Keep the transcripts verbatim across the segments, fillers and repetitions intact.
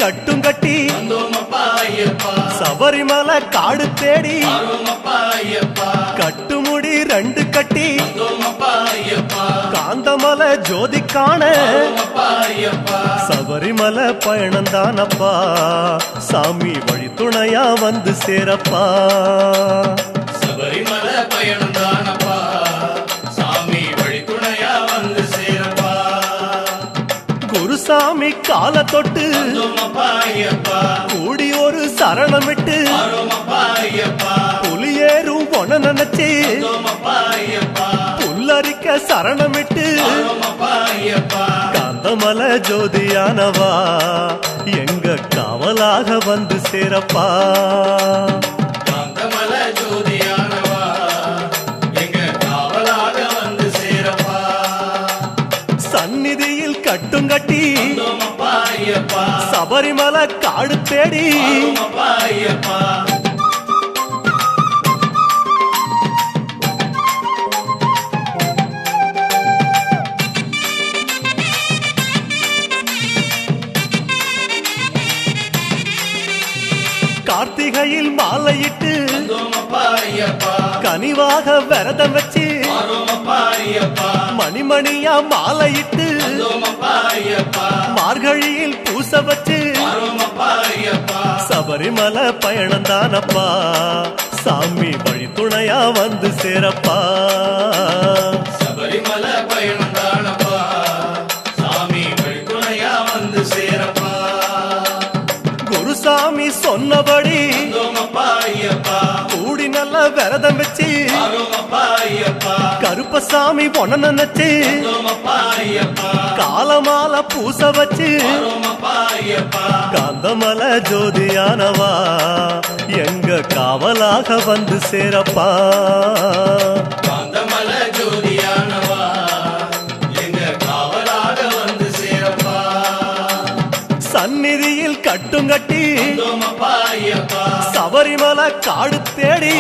கட்டும் கட்டி சபரிமலை காடு தேடி கட்டுமுடி ரெண்டு கட்டி காந்தமலை ஜோதி காண சபரிமலை பயணந்தானப்பா சாமி வழி துணையா வந்து சேரப்பா சபரிமலை பயணந்தானப்பா சாமி வழி துணையா வந்து சேரப்பா குருசாமி கால தொட்டு கூடி ஒரு சரணமிட்டு புலியேறும் பொன நினைச்சு புல்லரிக்க சரணமிட்டு காந்தமலை ஜோதியானவா எங்க காவலாக வந்து சேரப்பா காந்தமலை ஜோதியானவா எங்க காவலாக வந்து சேரப்பா சந்நிதியில் கட்டும் கட்டி சபரிமலை காடு தேடி கார்த்திகையில் மாலையிட்டு கனிவாக விரதம் வச்சு மணிமணியா மாலையிட்டு மார்கழியில் பூச வச்சு சபரிமலை பயணந்தானப்பா சாமி வழி துணையா வந்து சேரப்பா சபரிமலை பயணந்தானப்பா சாமி வழி துணையா வந்து சேரப்பா குருசாமி சொன்னபடி கூடி நல்ல விரதம் வச்சு கருப்பசாமி பொண்ண நினைச்சு காலமால பூச வச்சு காந்தமலை ஜோதியானவா எங்க காவலாக வந்து சேரப்பா காந்தமலை ஜோதியானவா எங்க காவலாக வந்து சேரப்பா சந்நிதியில் கட்டும் கட்டி சபரிமலை காடு தேடி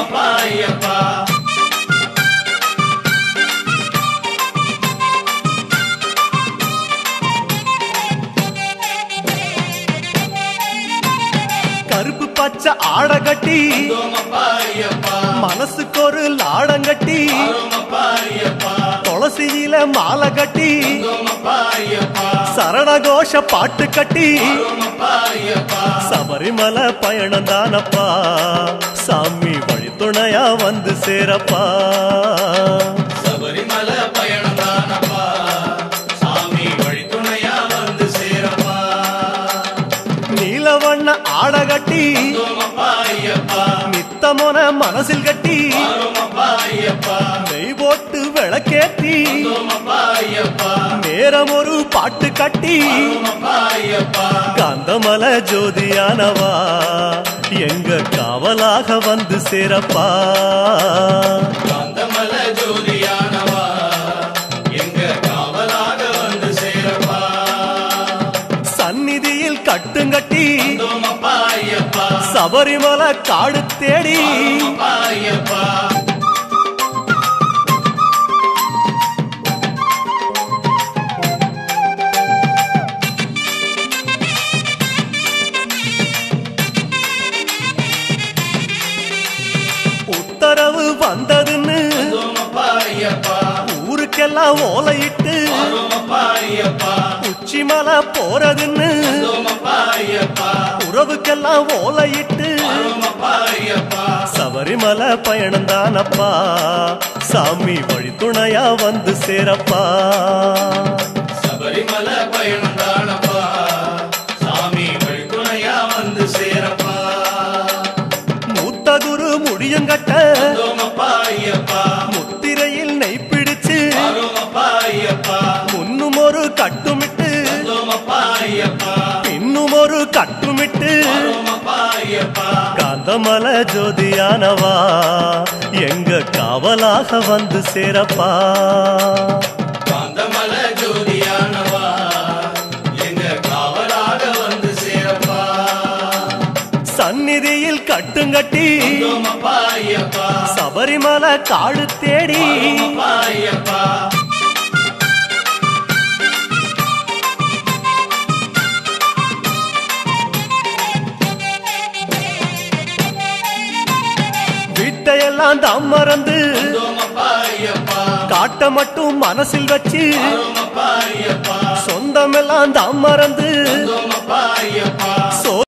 கருப்பு பச்சை ஆட கட்டி மனசுக்கு ஒரு லாடங்கட்டி துளசியில மாலை கட்டி சரணகோஷ பாட்டு கட்டி சபரிமலை பயணந்தானப்பா சாமி வழி துணையா வந்து சேரப்பா சபரிமலை பயணந்தானப்பா சாமி வழி துணையா வந்து சேரப்பா நீலவண்ண ஆட கட்டி நித்தமோன மனசில் கட்டி நெய் போட்டு விளக்கேத்தி நேரம் ஒரு பாட்டு கட்டி காந்தமலை ஜோதியானவா எங்க காவலாக வந்து சேரப்பா காந்தமலை ஜோதியானவா எங்க காவலாக வந்து சேரப்பா சந்நிதியில் கட்டுங்கட்டி சபரிமலை காடு தேடி உத்தரவு வந்ததுன்னு ஊருக்கெல்லாம் ஓலையிட்டு உச்சிமலை போறதுன்னு உறவுக்கெல்லாம் ஓலையிட்டு சபரிமலை பயணந்தானப்பா சாமி வழி துணையா வந்து சேரப்பா சபரிமலை பயணந்தானப்பா சாமி வழி துணையா வந்து சேரப்பா மூத்த குரு முடியுங்கட்ட முத்திரையில் நெய் பிடிச்சு முன்னும் ஒரு கட்டுமிட்டு பின்னும் ஒரு கட்டுமிட்டு காந்தமலை ஜோதியானவா எங்க காவலாக வந்து சேரப்பா காந்தமலை ஜோதியானவா எங்க காவலாக வந்து சேரப்பா சந்நிதியில் கட்டுங்கட்டி சபரிமலை காடு தேடி எல்லாம் தான் மறந்து வந்தோமப்பா ஐயப்பா காட்ட மட்டும் மனசில் வச்சு வரோமப்பா ஐயப்பா சொந்தமெல்லாம் தான் மறந்து வந்தோமப்பா ஐயப்பா